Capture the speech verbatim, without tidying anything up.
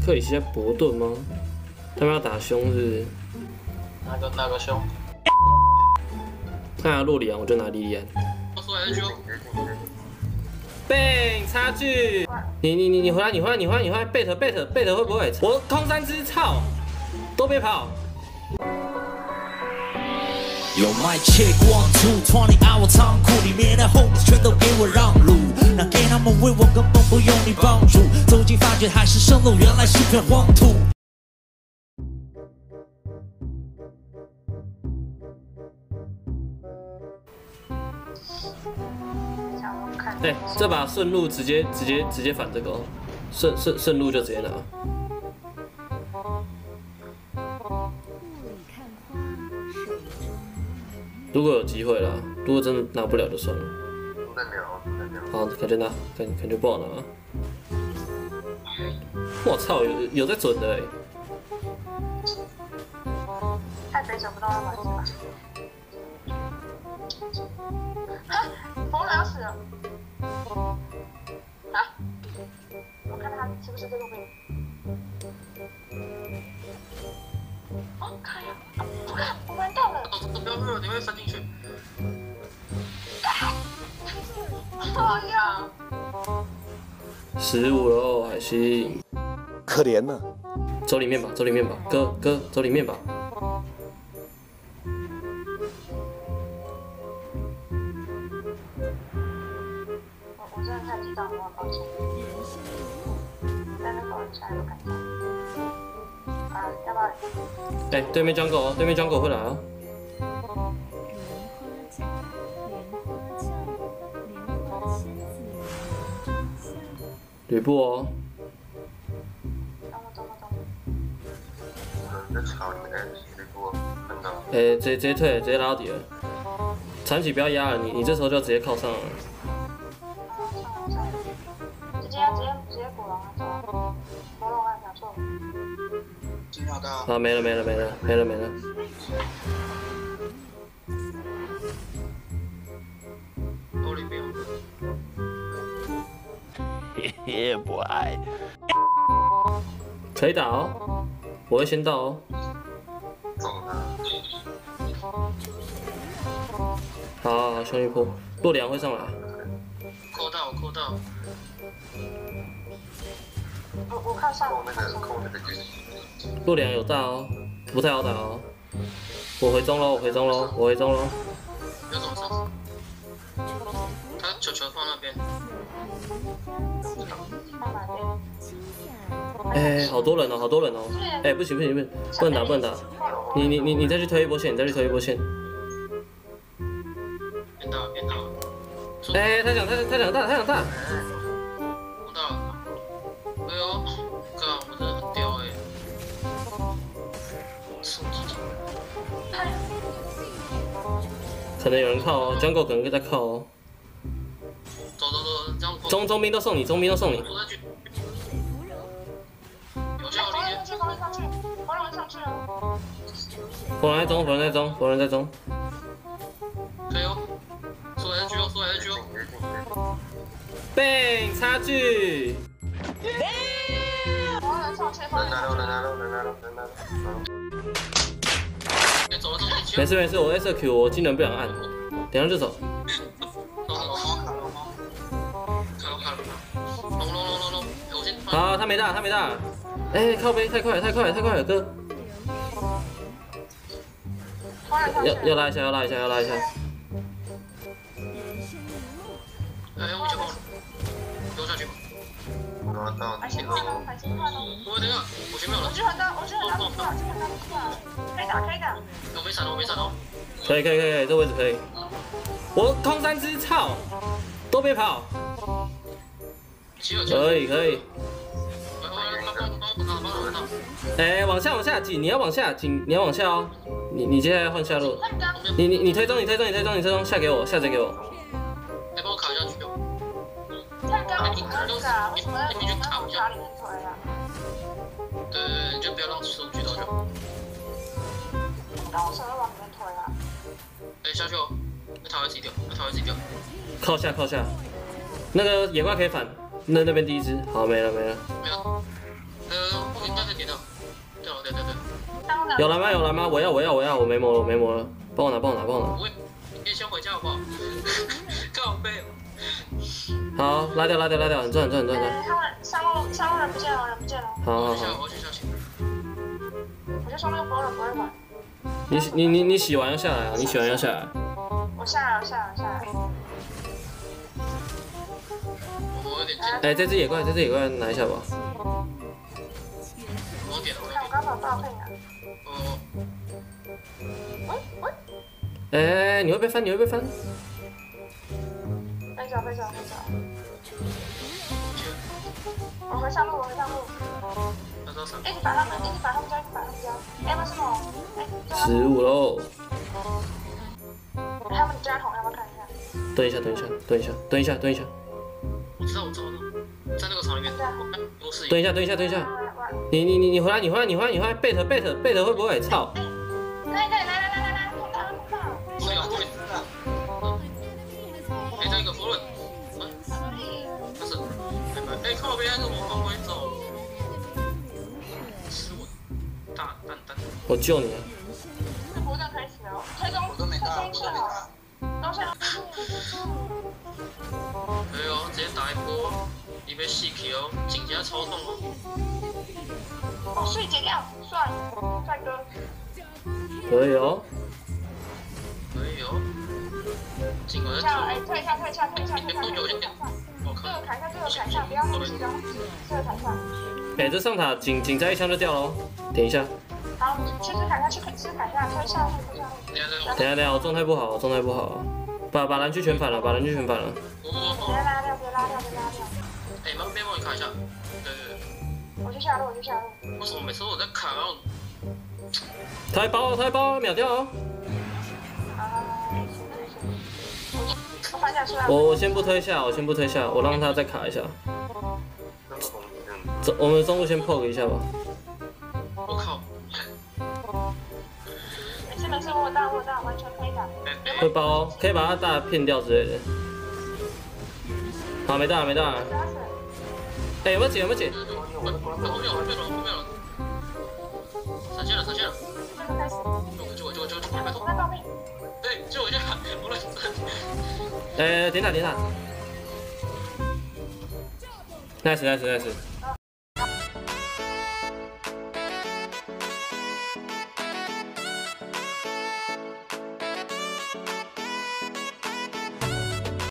克里希在伯顿吗？他们要打凶是不是？ 哪个哪个凶？ 看下洛里安，我就拿莉莉安。 我说 H O。 Bang 差距！你你你你回来，你回来，你回来，你回来！贝特贝特贝特会不会？我空三只，操！都别跑！ 有麦 check one two twenty hour 仓库里面的 homies 全都给我让路，让给他们为我根本不用你帮助。走近发觉海市蜃楼原来是片荒土。 哎、欸，这把顺路直接直接直接反这个哦，顺顺顺路就直接拿。 如果有机会啦，如果真的拿不了就算了。 再聊，再聊。 好，感觉拿，感感觉不好拿。我操，有有在准的哎、欸。 太北找不到那玩意吧？哈，疯了要死了！啊！我看他是不是这个位？哦，看呀！我完蛋了！ 不要不你会翻进去。 哎呀！ 十五喽，海星。 可怜呐。 走里面吧，走里面吧，哥哥，走里面吧。 我我真的太激动了，抱歉。但是我现在不敢讲。啊，要不要？ 哎、欸，对面江狗哦，对面江狗会来哦。 吕布哦。 等我，等我，等我。在吵你们吕布，看到。 哎，直接直接退，直接拉到底了。残起不要压了，你你这时候就直接靠上了。 上上上，直接直接直接古龙啊，走。古龙啊，讲错。 金秒到。 啊，没了没了没了没了没了。 兜里面。 Yeah, boy. 可以打哦，我会先到哦。 走了。 好，好，好，兄弟破，洛良会上来。 扣到，扣到。 我我靠上。 扣那个，扣那个就是。 洛良有大哦，不太好打哦。我回中喽，我回中喽，我回中喽。 要怎么上？他球球放那边。 哎、欸，好多人哦，好多人哦！哎、欸，不行不行不行，不能打不能打！你你你你再去推一波线，你再去推一波线。 变大变大！ 哎、欸，他想他他想大他想大！ 我到了！哎呦，靠！我真的很屌哎！送几级？ 可能有人靠哦，江狗可能会在靠哦。 走走走，这样中中兵都送你，中兵都送你。 有效力。 上去，上去，上去，活人上去了。 活人在中，活人在中，活人在中。 可以哦，说 H 哦，说 H 哦。 Bang 差距。 活人上去，活人上去。 来来来来来来来来。哎，走了走了。 没事没事，我 S Q 我技能不想按，等下就走。 好，他没大，他没大。哎、欸，靠背太快了，太快了，太快了，哥。要要拉一下，要拉一下，要拉一下。 哎，我就丢下去吧。拿到。 海星换了，海星换了。 我等一下，我前面有人。 我去很大，我去很大，我去很大，我去很大，可以打，可以打。 我没闪哦，我没闪哦。 可以可以可以，这位置可以。我空三只，操！都别跑。可以可以。 哎、欸，往下往下紧，你要往下紧，你要往下哦。你你接下来换下路。你你你推中，你推中，你推中，你推中，下给我，下直接给我。 哎，帮我卡下去哦。 看刚刚你那个，为什么在你们卡里面推啊？ 对对对，你就不要让手举到就好。 刚我手要往里面推啊。 哎，下去哦，那他会自己掉，那他会自己掉。 靠下靠下，那个野怪可以反，那那边第一只，好没了没了。 没有。呃，我给有蓝吗？有蓝吗？我要我要我要，我没魔了，我没魔了，帮我拿帮我拿帮我拿。 我你先回家好不好？靠背。 好，拉掉拉掉拉掉，很赚很赚很赚很赚。 他们上路上路人不见了，人不见了。 好好我去好。 我去小心。 我就说那个博人博人馆。 你你你你洗完要下来啊！你洗完要下来。 我下来，我下来，我下来。 我有点近。 哎，这只野怪，这只野怪拿一下吧。 我点了，我看我刚把爆配啊。 哦。 喂喂。 哎，你会被翻，你会被翻。 飞走飞走飞走。我回上路，我回上路。一直把他们，一直把他们交，一直把他们交。哎，为什么？哎， 十五喽。 他们加桶，要不要看一下？ 蹲一下，蹲一下，蹲一下，蹲一下，蹲一下。 我知道，我知道，在那个场里面。优势。 蹲一下，蹲一下，蹲一下。你你你你回来，你回来，你回来，你回来。贝特贝特贝特会不会？操！ 可以可以，来来来来来，碰到碰到。 我有会。哎，这个佛伦。不是。哎，靠边，怎么往回走？吃我大蛋蛋。 我救你啊！ 这活动开始哦，推中推中是好，都是。 哎呦，直接打一波，你被细 Q 哦，颈肩超痛哦。 哦，睡解掉，帅，帅哥。 可以哦。 可以哦。尽管在哎，退一下，退一下，退一下，退一下，退一下。这个砍一下，这个砍一下，不要那么急的，这个砍一下。 哎，这上塔仅仅在一枪就掉了哦，点一下。 好，其实砍下去，其实砍下，推下路，推下路。 等下等下，我状态不好，我状态不好，把把蓝区全反了，把蓝区全反了。 别拉掉，别拉掉，别拉掉。 哎，帮边帮你看一下。对对对。 我去下路，我去下路。 为什么每次我在砍然后？ 他还包，他还包，秒掉哦。 我反甲出来。 我我先不推下，我先不推下，我让他再卡一下。中我们中路先 poke 一下吧。 我靠！ 没事没事，我大我大，完全可以打。 会包，可以把他大骗掉之类的。好，没大没大。哎，有没有解？有没有解？ 后面了，后面了，后面了。闪现了，闪现了。救我，救我，救我，救我，拜托！哎，救我一下！我来。 哎，点塔点塔。nice nice nice。